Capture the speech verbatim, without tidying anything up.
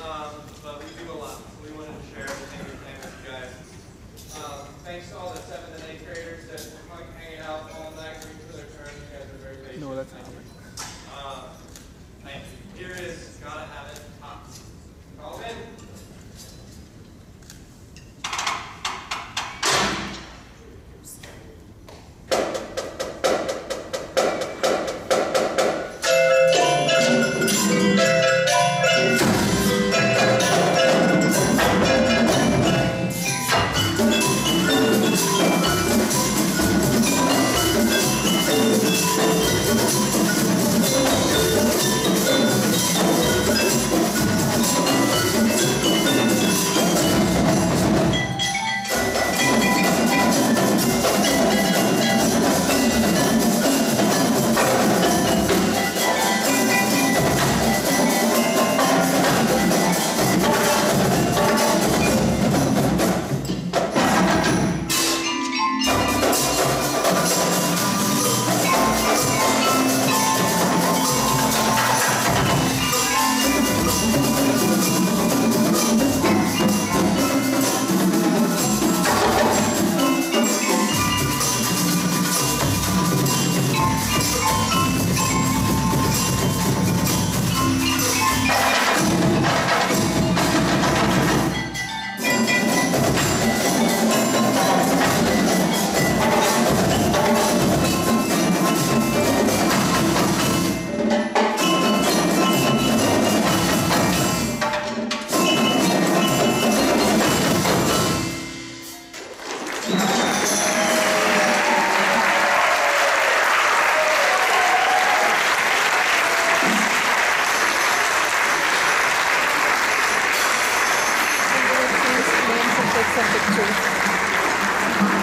um, but we do a lot, so we wanted to share everything we can with you guys. Um, thanks to all the seventh and eighth graders that were hanging out all night waiting for their turn. You guys are very patient. No, that's thank you. Uh, thank you. Here is Gotta Have It. Top. Call in. Some pictures.